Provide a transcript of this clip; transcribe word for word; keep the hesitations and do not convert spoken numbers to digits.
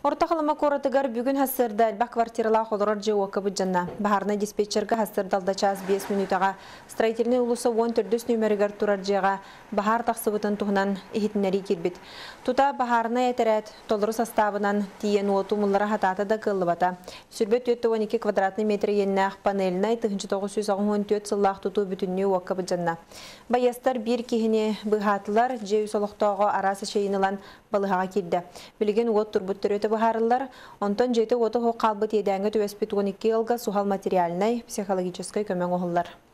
Орта қалыма коратыгар бүгін хасырда әлбақ квартирала қолырар жауақы бұджанна. Бахарна диспетчерға хасырдалда час бес минутаға строительный улысы он төрт нөмірігер турар жеға бахар тақсыбытын туғынан ехетінері кербет. Тута бахарна етерет толыры составынан тиен уоту мұллара хататы да кылы бата. Сүрбет он екі квадратный метр еннақ панеліне тұхынчы тоғыз жүз он төрт сыллақ тұту бүтінне уақы бұджанна. Баястар бір кейіне бұғатылар жеу солықтауға арасы шейінілан балығаға келді. Білген уот турбуттыр өті бұхарылар, онтон жеті оты хоқ қалбыт едәңі төвеспет он екі елға сухал материалынай психологической көмең оғылар.